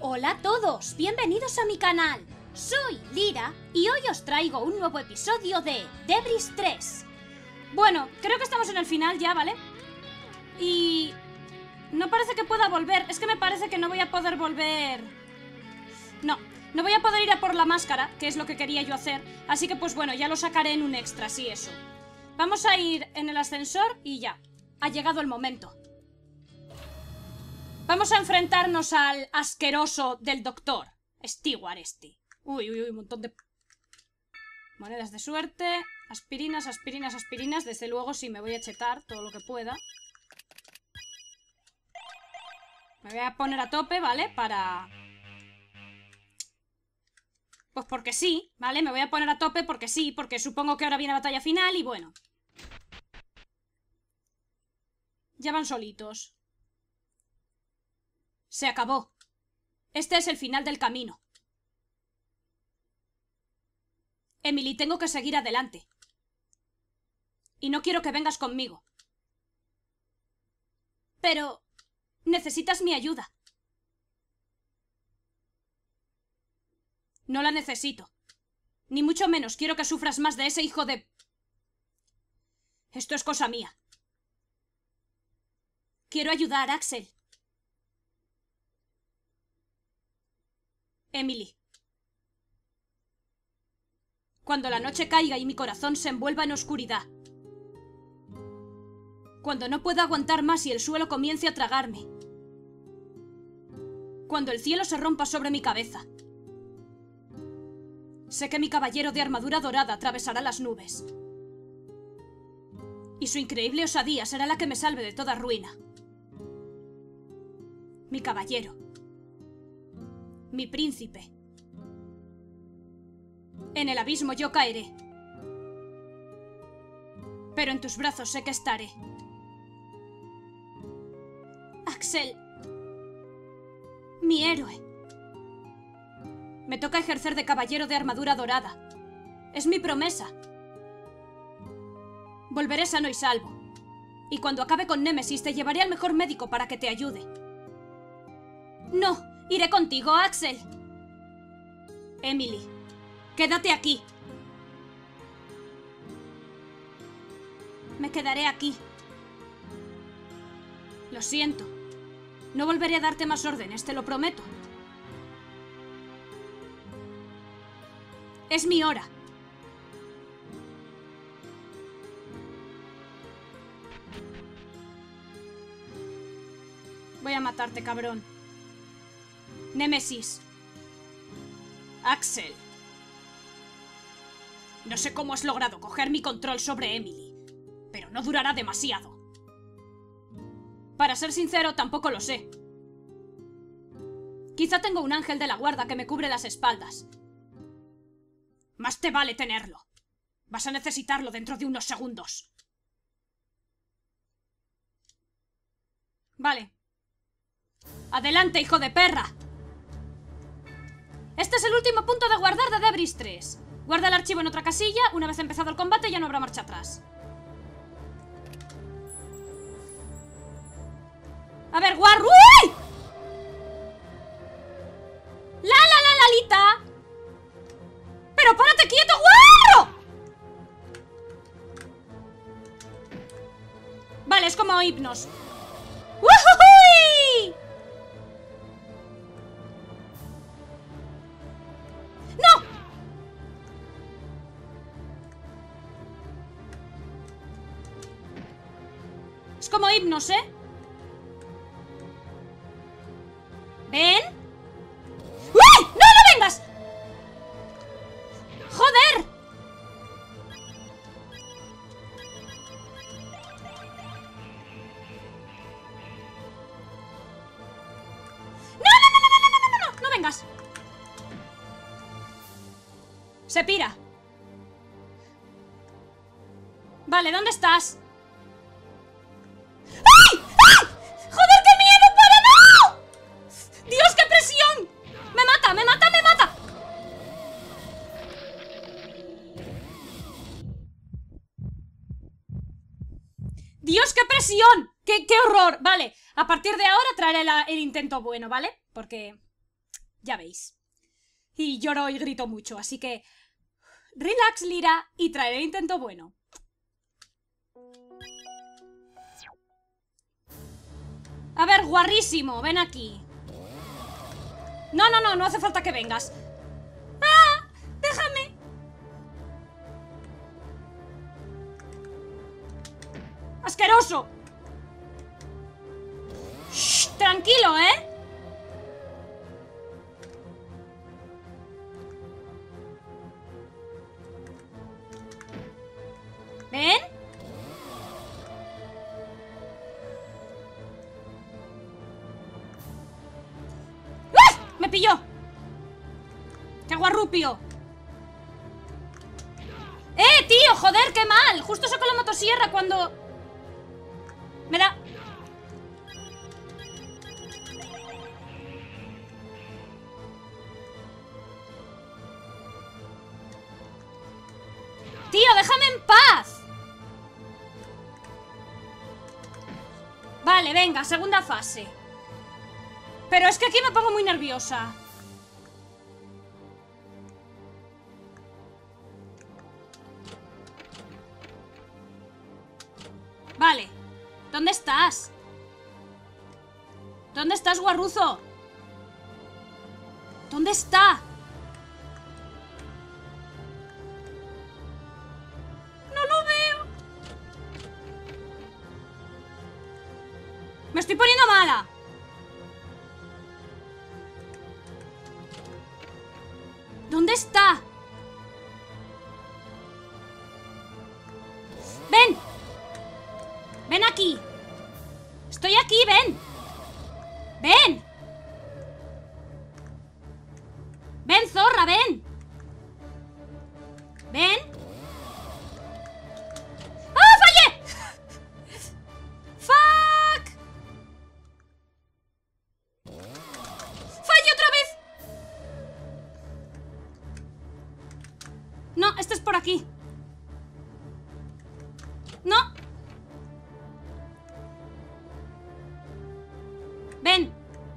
Hola a todos, bienvenidos a mi canal. Soy Lira y hoy os traigo un nuevo episodio de Debris 3. Bueno, creo que estamos en el final ya, ¿vale? Y... no parece que pueda volver, es que me parece que no voy a poder volver... No voy a poder ir a por la máscara, que es lo que quería yo hacer, así que pues bueno, ya lo sacaré en un extra, sí, eso. Vamos a ir en el ascensor y ya, ha llegado el momento. Vamos a enfrentarnos al asqueroso del doctor, Stewart este. Uy, un montón de... monedas de suerte, aspirinas, aspirinas, aspirinas, desde luego sí me voy a chetar todo lo que pueda. Me voy a poner a tope, ¿vale? Para... pues porque sí, ¿vale? Me voy a poner a tope porque sí, porque supongo que ahora viene la batalla final y bueno. Ya van solitos. Se acabó. Este es el final del camino. Emily, tengo que seguir adelante. Y no quiero que vengas conmigo. Pero... necesitas mi ayuda. No la necesito. Ni mucho menos quiero que sufras más de ese hijo de... Esto es cosa mía. Quiero ayudar a Axel. Emily. Cuando la noche caiga y mi corazón se envuelva en oscuridad. Cuando no pueda aguantar más y el suelo comience a tragarme. Cuando el cielo se rompa sobre mi cabeza. Sé que mi caballero de armadura dorada atravesará las nubes. Y su increíble osadía será la que me salve de toda ruina. Mi caballero. Mi príncipe. En el abismo yo caeré. Pero en tus brazos sé que estaré. Axel. Mi héroe. Me toca ejercer de caballero de armadura dorada. Es mi promesa. Volveré sano y salvo. Y cuando acabe con Némesis te llevaré al mejor médico para que te ayude. No, iré contigo, Axel. Emily, quédate aquí. Me quedaré aquí. Lo siento. No volveré a darte más órdenes, te lo prometo. Es mi hora. Voy a matarte, cabrón. Némesis. Axel. No sé cómo has logrado coger mi control sobre Emily, pero no durará demasiado. Para ser sincero, tampoco lo sé. Quizá tengo un ángel de la guarda que me cubre las espaldas. Más te vale tenerlo. Vas a necesitarlo dentro de unos segundos. Vale. ¡Adelante, hijo de perra! Este es el último punto de guardar de Debris 3. Guarda el archivo en otra casilla. Una vez empezado el combate ya no habrá marcha atrás. A ver, guarro. ¡Uy! ¡Lalita! ¡Pero párate quieto, guarro! Vale, es como hipnos. ¡Ujujuy! ¡No! Es como hipnos, ¿eh? ¿Ven? ¡Uy! ¡No, no vengas! ¡Joder! ¡No! ¡No vengas! Se pira. Vale, ¿dónde estás? ¡Ay! ¡Ay! ¡Joder, qué miedo! ¡Para, no! ¡Dios, qué presión! ¡Me mata, me mata, me mata! ¡Dios, qué presión! ¡Qué horror! Vale, a partir de ahora traeré el intento bueno, ¿vale? Porque Ya veis. Y lloro y grito mucho, así que... Relax, Lira, y traeré intento bueno. A ver, guarrísimo, ven aquí. No, no, no, no hace falta que vengas. ¡Ah! ¡Déjame! ¡Asqueroso! Shh, tranquilo, ¿eh? ¿Ven? ¡Ah! ¡Me pilló! ¡Qué guarrupio! ¡Tío! ¡Joder, qué mal! Justo saco la motosierra cuando... Me da... ¡Tío, déjame en paz! Vale, venga, segunda fase. Pero es que aquí me pongo muy nerviosa. Vale. ¿Dónde estás? ¿Dónde estás, guarruzo? ¿Dónde está? No lo veo. Me estoy poniendo mala. ¿Dónde está? ¡Ven! ¡Ven aquí! ¡Estoy aquí, ven! ¡Ven! ¡Ven, zorra, ven! ¿Ven? ¡Ah, fallé! ¡Fuck! ¡Fallé otra vez! No, este es por aquí. No. Ven.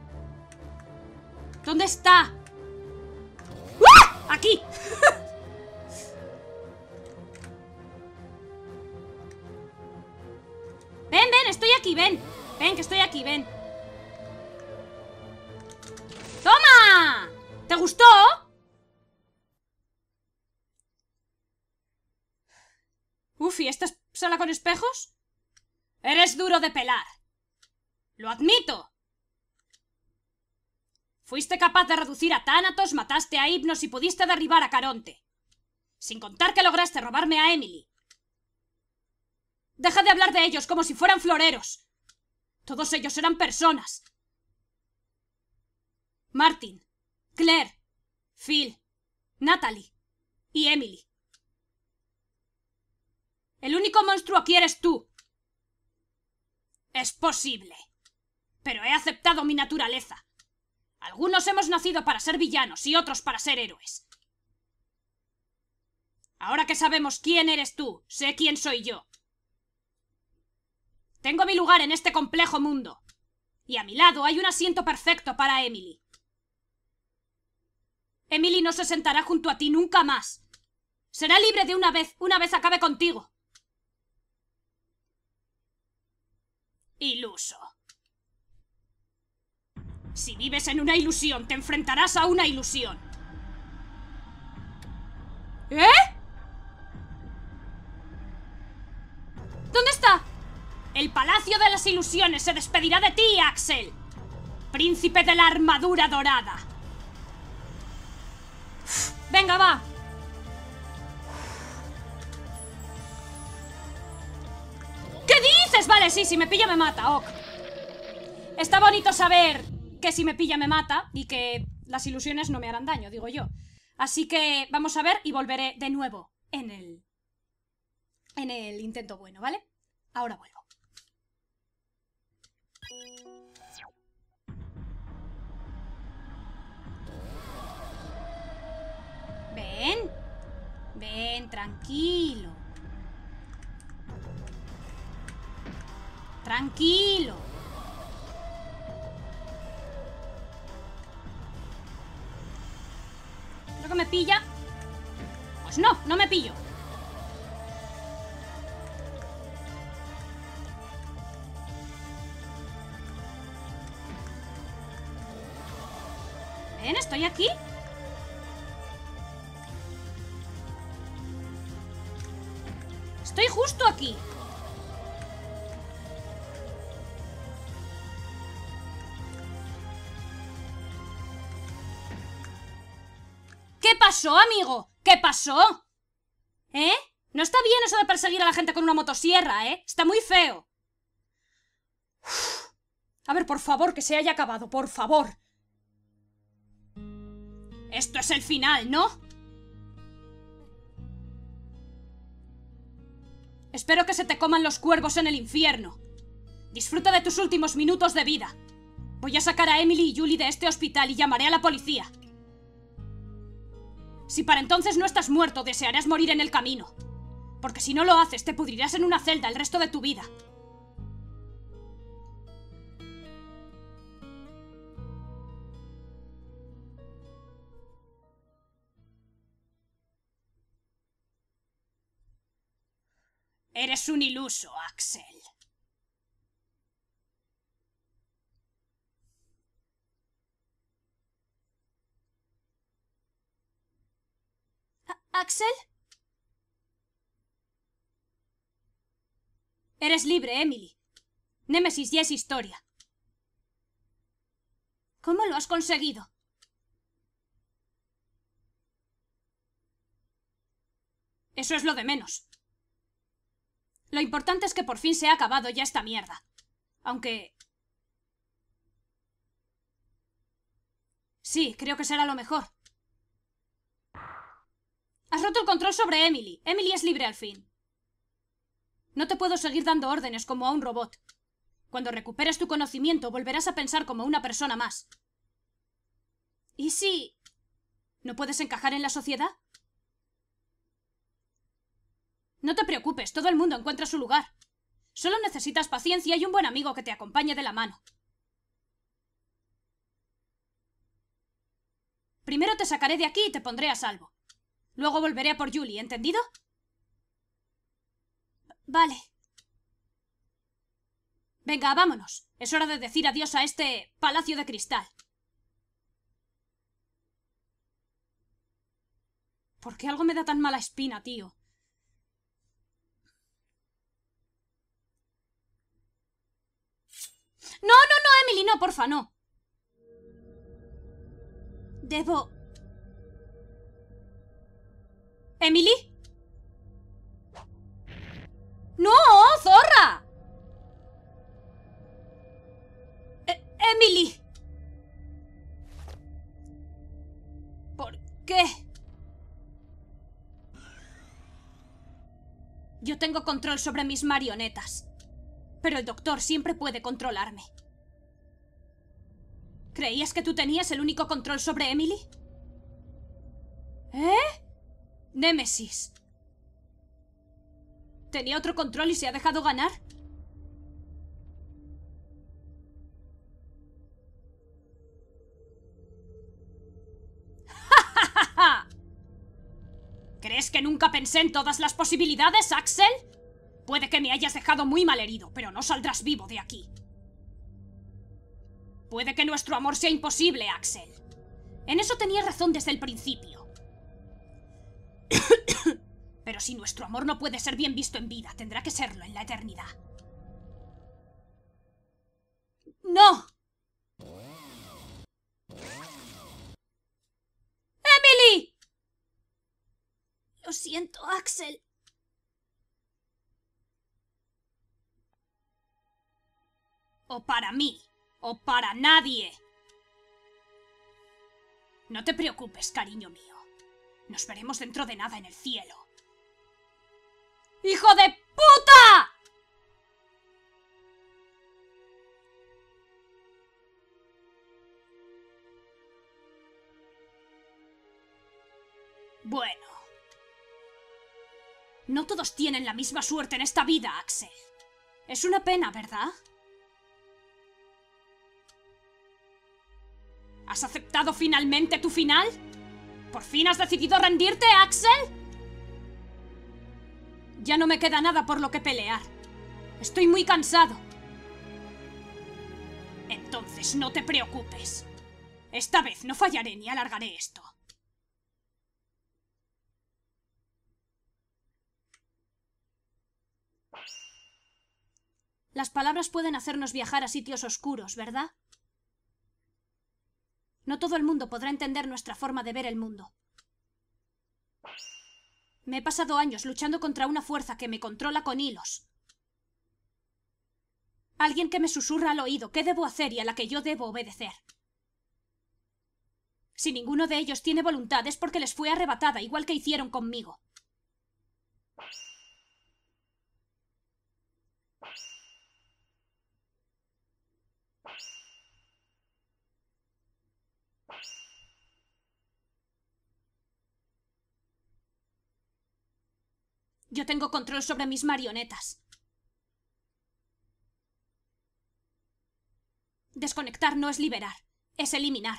¿Dónde está? ¡Ah! Aquí. Ven, ven, estoy aquí, ven. Ven, que estoy aquí, ven. ¡Toma! ¿Te gustó? Uf, ¿y esta es sala con espejos? Eres duro de pelar. Lo admito. Fuiste capaz de reducir a Thanatos, mataste a Hypnos y pudiste derribar a Caronte. Sin contar que lograste robarme a Emily. Deja de hablar de ellos como si fueran floreros. Todos ellos eran personas. Martin, Claire, Phil, Natalie y Emily. El único monstruo aquí eres tú. Es posible. Pero he aceptado mi naturaleza. Algunos hemos nacido para ser villanos y otros para ser héroes. Ahora que sabemos quién eres tú, sé quién soy yo. Tengo mi lugar en este complejo mundo. Y a mi lado hay un asiento perfecto para Emily. Emily no se sentará junto a ti nunca más. Será libre de una vez acabe contigo. Iluso. Si vives en una ilusión, te enfrentarás a una ilusión. ¿Eh? ¿Dónde está? El Palacio de las Ilusiones se despedirá de ti, Axel. Príncipe de la armadura dorada. Venga, va. ¿Qué dices? Vale, sí, si me pilla me mata, ok. Está bonito saber que si me pilla me mata y que las ilusiones no me harán daño, digo yo. Así que vamos a ver y volveré de nuevo en el intento bueno, ¿vale? Ahora vuelvo. Ven. Ven, tranquilo. Tranquilo. pilla... Pues no, no me pillo. ¿Ven? ¿Estoy aquí? Estoy justo aquí. ¿Qué pasó, amigo? ¿Qué pasó? ¿Eh? No está bien eso de perseguir a la gente con una motosierra, ¿eh? Está muy feo. Uf. A ver, por favor, que se haya acabado, por favor. Esto es el final, ¿no? Espero que se te coman los cuervos en el infierno. Disfruta de tus últimos minutos de vida. Voy a sacar a Emily y Julie de este hospital y llamaré a la policía. Si para entonces no estás muerto, desearás morir en el camino. Porque si no lo haces, te pudrirás en una celda el resto de tu vida. Eres un iluso, Axel. ¿Axel? Eres libre, Emily. Némesis ya es historia. ¿Cómo lo has conseguido? Eso es lo de menos. Lo importante es que por fin se ha acabado ya esta mierda. Aunque... sí, creo que será lo mejor. Has roto el control sobre Emily. Emily es libre al fin. No te puedo seguir dando órdenes como a un robot. Cuando recuperes tu conocimiento, volverás a pensar como una persona más. ¿Y si no puedes encajar en la sociedad? No te preocupes, todo el mundo encuentra su lugar. Solo necesitas paciencia y un buen amigo que te acompañe de la mano. Primero te sacaré de aquí y te pondré a salvo. Luego volveré a por Julie, ¿entendido? Vale. Venga, vámonos. Es hora de decir adiós a este palacio de cristal. ¿Por qué algo me da tan mala espina, tío? No, no, no, Emily, no, porfa, no. Debo... ¿Emily? ¡No, zorra! Emily. ¿Por qué? Yo tengo control sobre mis marionetas. Pero el doctor siempre puede controlarme. ¿Creías que tú tenías el único control sobre Emily? ¿Eh? Némesis. ¿Tenía otro control y se ha dejado ganar? ¿Crees que nunca pensé en todas las posibilidades, Axel? Puede que me hayas dejado muy malherido, pero no saldrás vivo de aquí. Puede que nuestro amor sea imposible, Axel. En eso tenías razón desde el principio. Pero si nuestro amor no puede ser bien visto en vida, tendrá que serlo en la eternidad. ¡No! ¡Emily! Lo siento, Axel. O para mí, o para nadie. No te preocupes, cariño mío. Nos veremos dentro de nada en el cielo. ¡Hijo de puta! Bueno. No todos tienen la misma suerte en esta vida, Axel. Es una pena, ¿verdad? ¿Has aceptado finalmente tu final? ¿Por fin has decidido rendirte, Axel? Ya no me queda nada por lo que pelear. Estoy muy cansado. Entonces no te preocupes. Esta vez no fallaré ni alargaré esto. Las palabras pueden hacernos viajar a sitios oscuros, ¿verdad? No todo el mundo podrá entender nuestra forma de ver el mundo. Me he pasado años luchando contra una fuerza que me controla con hilos. Alguien que me susurra al oído qué debo hacer y a la que yo debo obedecer. Si ninguno de ellos tiene voluntad es porque les fue arrebatada, igual que hicieron conmigo. Yo tengo control sobre mis marionetas. Desconectar no es liberar, es eliminar.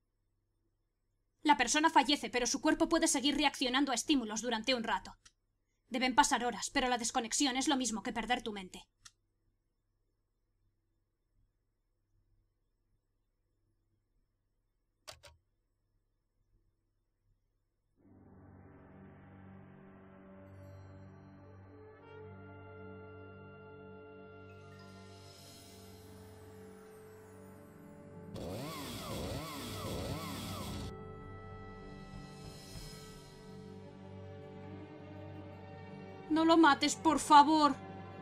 La persona fallece, pero su cuerpo puede seguir reaccionando a estímulos durante un rato. Deben pasar horas, pero la desconexión es lo mismo que perder tu mente. No lo mates, por favor.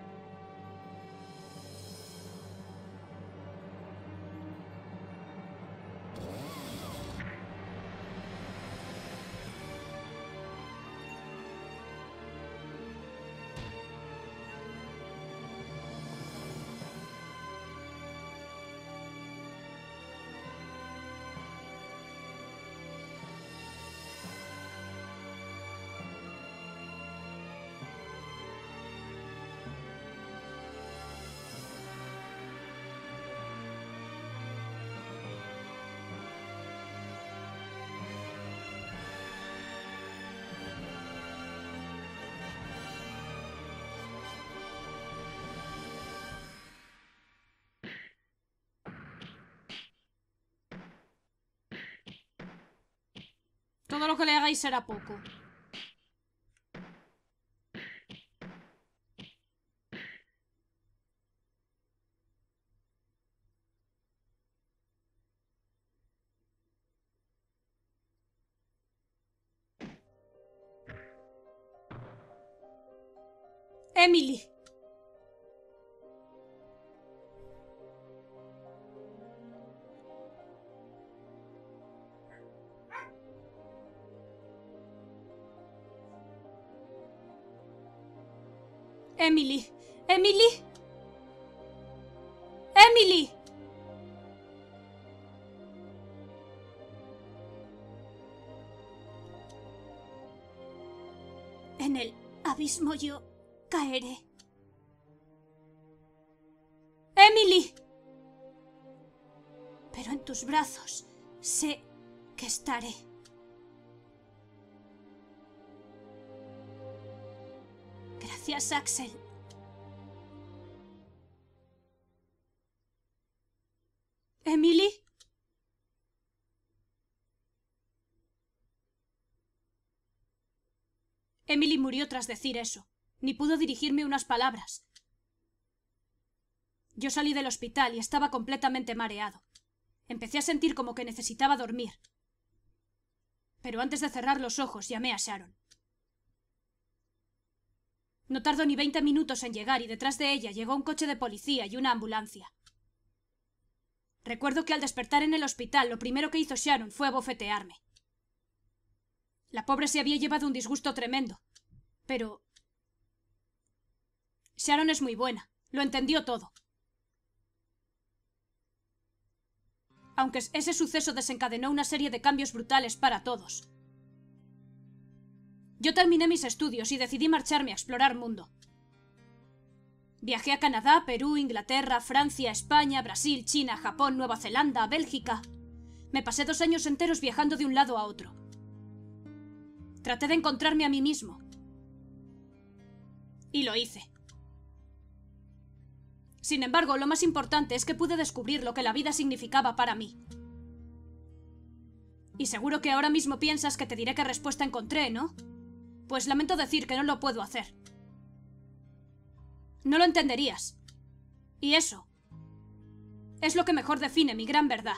Todo lo que le hagáis será poco. Emily. Emily. Emily. Emily. En el abismo yo caeré. Emily. Pero en tus brazos sé que estaré. Gracias, Axel. ¿Emily? Emily murió tras decir eso. Ni pudo dirigirme unas palabras. Yo salí del hospital y estaba completamente mareado. Empecé a sentir como que necesitaba dormir. Pero antes de cerrar los ojos llamé a Sharon. No tardó ni 20 minutos en llegar y detrás de ella llegó un coche de policía y una ambulancia. Recuerdo que al despertar en el hospital lo primero que hizo Sharon fue abofetearme. La pobre se había llevado un disgusto tremendo. Pero Sharon es muy buena. Lo entendió todo. Aunque ese suceso desencadenó una serie de cambios brutales para todos. Yo terminé mis estudios y decidí marcharme a explorar mundo. Viajé a Canadá, Perú, Inglaterra, Francia, España, Brasil, China, Japón, Nueva Zelanda, Bélgica. Me pasé 2 años enteros viajando de un lado a otro. Traté de encontrarme a mí mismo. Y lo hice. Sin embargo, lo más importante es que pude descubrir lo que la vida significaba para mí. Y seguro que ahora mismo piensas que te diré qué respuesta encontré, ¿no? Pues lamento decir que no lo puedo hacer. No lo entenderías. Y eso es lo que mejor define mi gran verdad.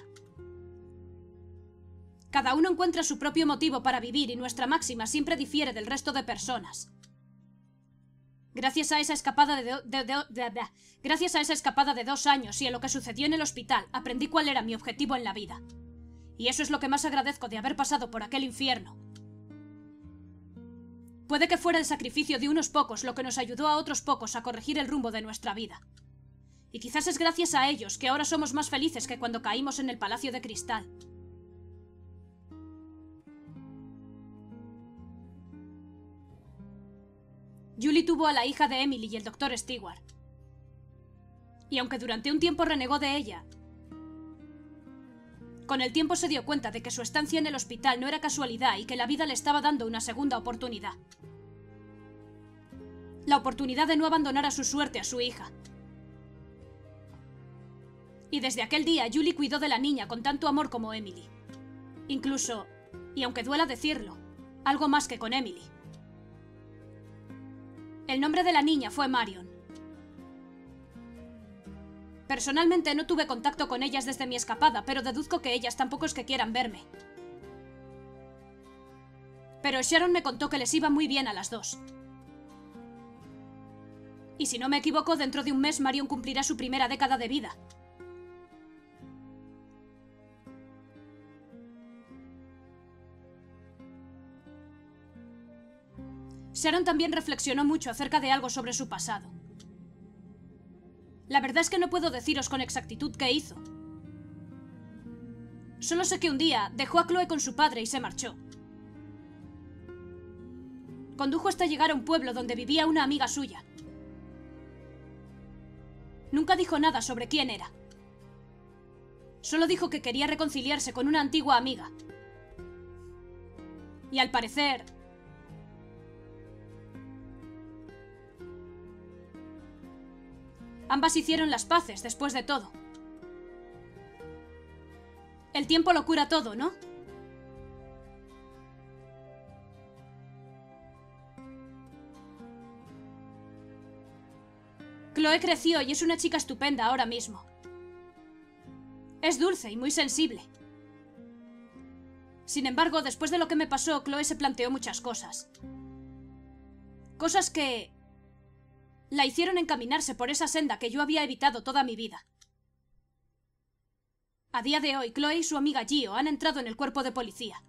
Cada uno encuentra su propio motivo para vivir y nuestra máxima siempre difiere del resto de personas. Gracias a esa escapada gracias a esa escapada de 2 años y a lo que sucedió en el hospital, aprendí cuál era mi objetivo en la vida. Y eso es lo que más agradezco de haber pasado por aquel infierno. Puede que fuera el sacrificio de unos pocos lo que nos ayudó a otros pocos a corregir el rumbo de nuestra vida. Y quizás es gracias a ellos que ahora somos más felices que cuando caímos en el Palacio de Cristal. Julie tuvo a la hija de Emily y el Dr. Stewart. Y aunque durante un tiempo renegó de ella, con el tiempo se dio cuenta de que su estancia en el hospital no era casualidad y que la vida le estaba dando una segunda oportunidad. La oportunidad de no abandonar a su suerte a su hija. Y desde aquel día, Julie cuidó de la niña con tanto amor como Emily. Incluso, y aunque duela decirlo, algo más que con Emily. El nombre de la niña fue Marion. Personalmente no tuve contacto con ellas desde mi escapada, pero deduzco que ellas tampoco es que quieran verme. Pero Sharon me contó que les iba muy bien a las dos. Y si no me equivoco, dentro de un mes Marion cumplirá su primera década de vida. Sharon también reflexionó mucho acerca de algo sobre su pasado. La verdad es que no puedo deciros con exactitud qué hizo. Solo sé que un día dejó a Chloe con su padre y se marchó. Condujo hasta llegar a un pueblo donde vivía una amiga suya. Nunca dijo nada sobre quién era. Solo dijo que quería reconciliarse con una antigua amiga. Y al parecer, ambas hicieron las paces después de todo. El tiempo lo cura todo, ¿no? Chloe creció y es una chica estupenda ahora mismo. Es dulce y muy sensible. Sin embargo, después de lo que me pasó, Chloe se planteó muchas cosas. Cosas que la hicieron encaminarse por esa senda que yo había evitado toda mi vida. A día de hoy, Chloe y su amiga Gio han entrado en el cuerpo de policía.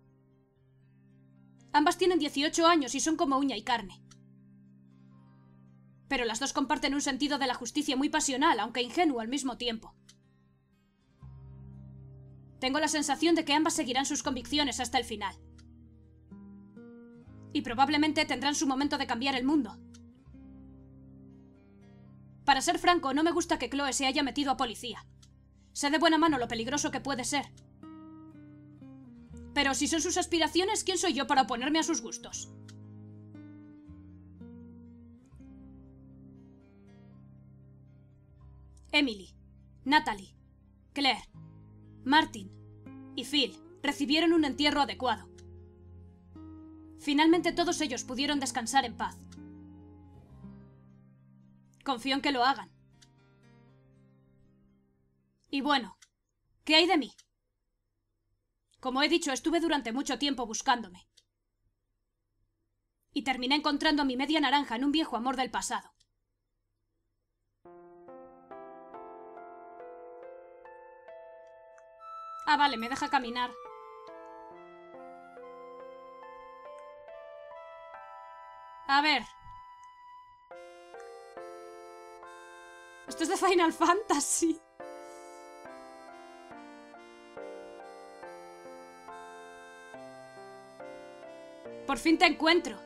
Ambas tienen 18 años y son como uña y carne. Pero las dos comparten un sentido de la justicia muy pasional, aunque ingenuo al mismo tiempo. Tengo la sensación de que ambas seguirán sus convicciones hasta el final. Y probablemente tendrán su momento de cambiar el mundo. Para ser franco, no me gusta que Chloe se haya metido a policía. Sé de buena mano lo peligroso que puede ser. Pero si son sus aspiraciones, ¿quién soy yo para oponerme a sus gustos? Emily, Natalie, Claire, Martin y Phil recibieron un entierro adecuado. Finalmente todos ellos pudieron descansar en paz. Confío en que lo hagan. Y bueno, ¿qué hay de mí? Como he dicho, estuve durante mucho tiempo buscándome. Y terminé encontrando a mi media naranja en un viejo amor del pasado. Ah, vale, me deja caminar. A ver. Esto es de Final Fantasy. Por fin te encuentro.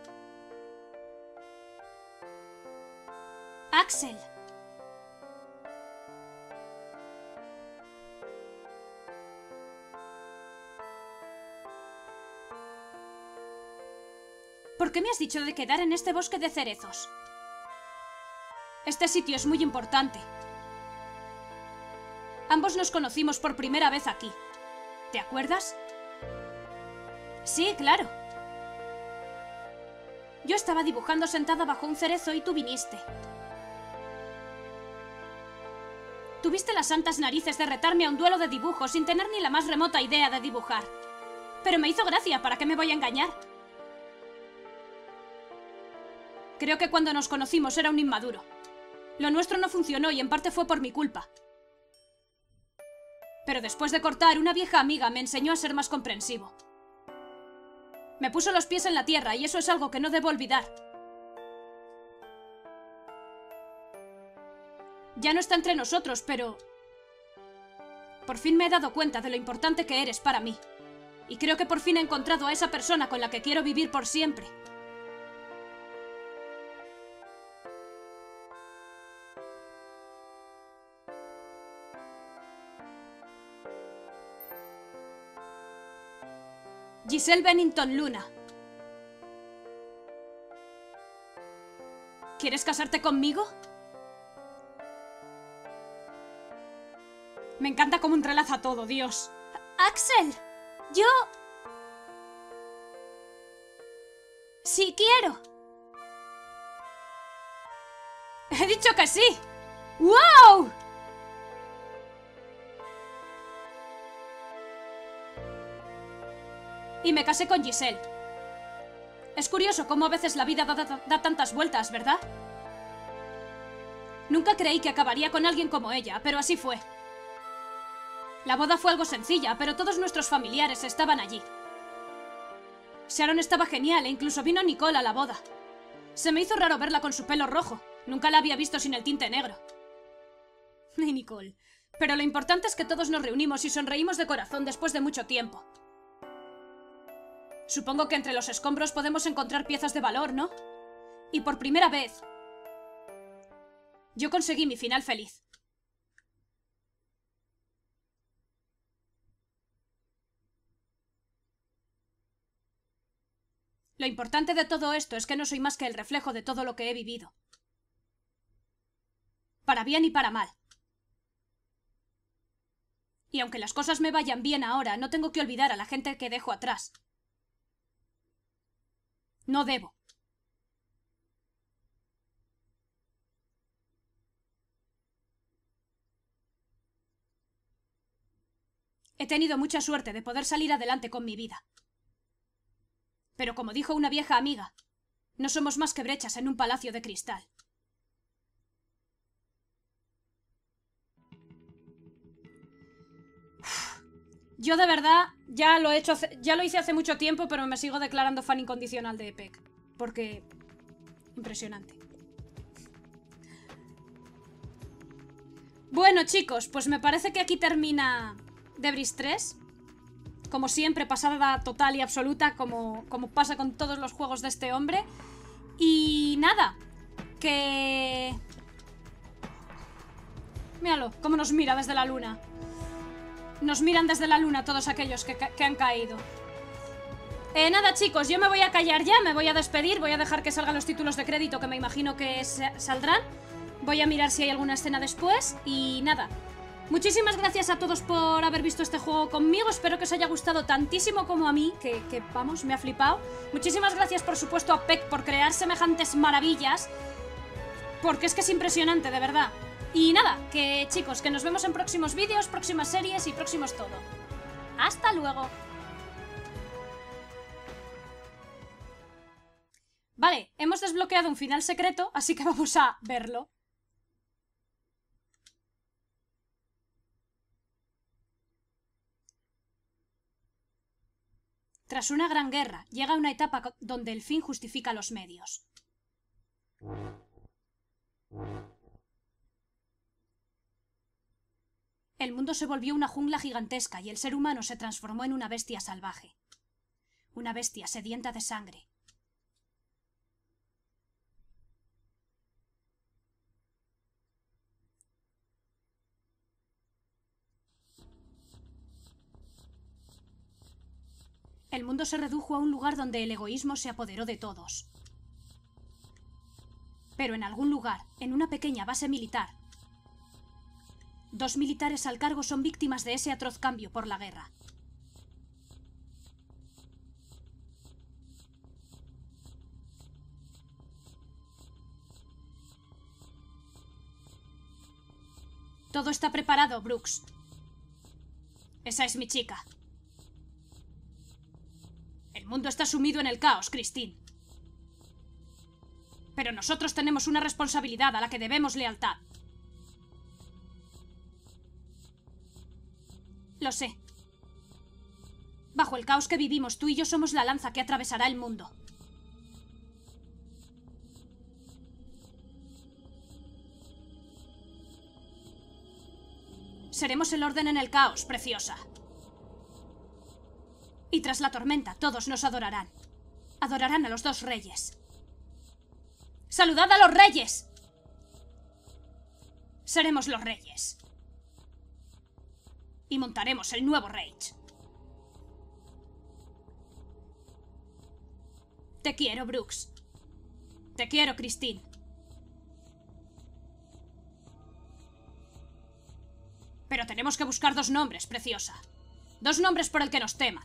Axel. ¿Por qué me has dicho de quedar en este bosque de cerezos? Este sitio es muy importante. Ambos nos conocimos por primera vez aquí. ¿Te acuerdas? Sí, claro. Yo estaba dibujando sentada bajo un cerezo y tú viniste. Tuviste las santas narices de retarme a un duelo de dibujo sin tener ni la más remota idea de dibujar. Pero me hizo gracia, ¿para qué me voy a engañar? Creo que cuando nos conocimos era un inmaduro. Lo nuestro no funcionó y en parte fue por mi culpa. Pero después de cortar, una vieja amiga me enseñó a ser más comprensivo. Me puso los pies en la tierra y eso es algo que no debo olvidar. Ya no está entre nosotros, pero... por fin me he dado cuenta de lo importante que eres para mí. Y creo que por fin he encontrado a esa persona con la que quiero vivir por siempre. Giselle Bennington Luna. ¿Quieres casarte conmigo? Me encanta cómo entrelaza todo, Dios. ¡Axel! Yo... sí quiero. He dicho que sí. ¡Wow! Y me casé con Giselle. Es curioso cómo a veces la vida da tantas vueltas, ¿verdad? Nunca creí que acabaría con alguien como ella, pero así fue. La boda fue algo sencilla, pero todos nuestros familiares estaban allí. Sharon estaba genial e incluso vino Nicole a la boda. Se me hizo raro verla con su pelo rojo. Nunca la había visto sin el tinte negro. Y Nicole. Pero lo importante es que todos nos reunimos y sonreímos de corazón después de mucho tiempo. Supongo que entre los escombros podemos encontrar piezas de valor, ¿no? Y por primera vez, yo conseguí mi final feliz. Lo importante de todo esto es que no soy más que el reflejo de todo lo que he vivido. Para bien y para mal. Y aunque las cosas me vayan bien ahora, no tengo que olvidar a la gente que dejo atrás. No debo. He tenido mucha suerte de poder salir adelante con mi vida. Pero como dijo una vieja amiga, no somos más que brechas en un palacio de cristal. Yo de verdad ya lo hice hace mucho tiempo, pero me sigo declarando fan incondicional de Peck. Porque... impresionante. Bueno, chicos, pues me parece que aquí termina Debris 3. Como siempre, pasada total y absoluta, como pasa con todos los juegos de este hombre. Y nada, que... míralo, cómo nos mira desde la luna. Nos miran desde la luna todos aquellos que han caído. Nada, chicos, yo me voy a callar ya, me voy a despedir. Voy a dejar que salgan los títulos de crédito, que me imagino que saldrán. Voy a mirar si hay alguna escena después. Y nada, muchísimas gracias a todos por haber visto este juego conmigo. Espero que os haya gustado tantísimo como a mí, que vamos, me ha flipado. Muchísimas gracias, por supuesto, a Peck por crear semejantes maravillas, porque es que es impresionante, de verdad. Y nada, que chicos, que nos vemos en próximos vídeos, próximas series y próximos todo. ¡Hasta luego! Vale, hemos desbloqueado un final secreto, así que vamos a verlo. Tras una gran guerra, llega una etapa donde el fin justifica los medios. El mundo se volvió una jungla gigantesca y el ser humano se transformó en una bestia salvaje. Una bestia sedienta de sangre. El mundo se redujo a un lugar donde el egoísmo se apoderó de todos. Pero en algún lugar, en una pequeña base militar, 2 militares al cargo son víctimas de ese atroz cambio por la guerra. Todo está preparado, Brooks. Esa es mi chica. El mundo está sumido en el caos, Christine. Pero nosotros tenemos una responsabilidad a la que debemos lealtad. Lo sé. Bajo el caos que vivimos, tú y yo somos la lanza que atravesará el mundo. Seremos el orden en el caos, preciosa. Y tras la tormenta, todos nos adorarán. Adorarán a los 2 reyes. ¡Saludad a los reyes! Seremos los reyes. Y montaremos el nuevo Reich. Te quiero, Brooks. Te quiero, Christine. Pero tenemos que buscar 2 nombres, preciosa. 2 nombres por el que nos teman.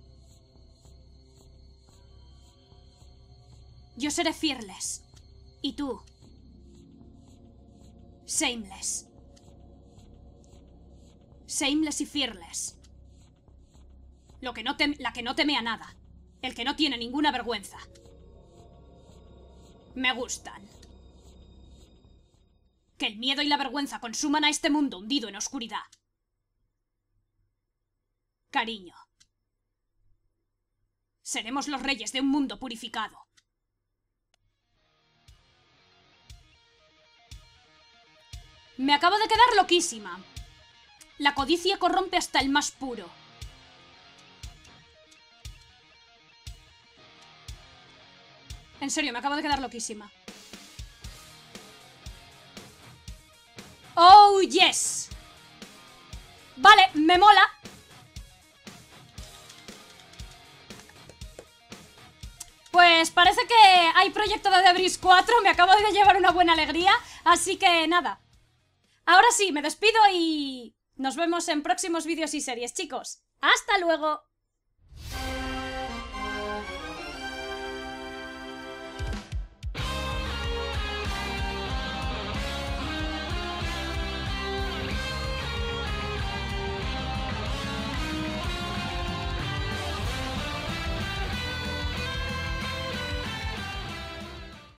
Yo seré Fearless. Y tú... Shameless. Shameless y Fearless. La que no teme a nada. El que no tiene ninguna vergüenza. Me gustan. Que el miedo y la vergüenza consuman a este mundo hundido en oscuridad. Cariño. Seremos los reyes de un mundo purificado. Me acabo de quedar loquísima. La codicia corrompe hasta el más puro. En serio, me acabo de quedar loquísima. ¡Oh, yes! Vale, me mola. Pues parece que hay proyecto de Debris 4. Me acabo de llevar una buena alegría. Así que nada. Ahora sí, me despido y nos vemos en próximos vídeos y series, chicos. ¡Hasta luego!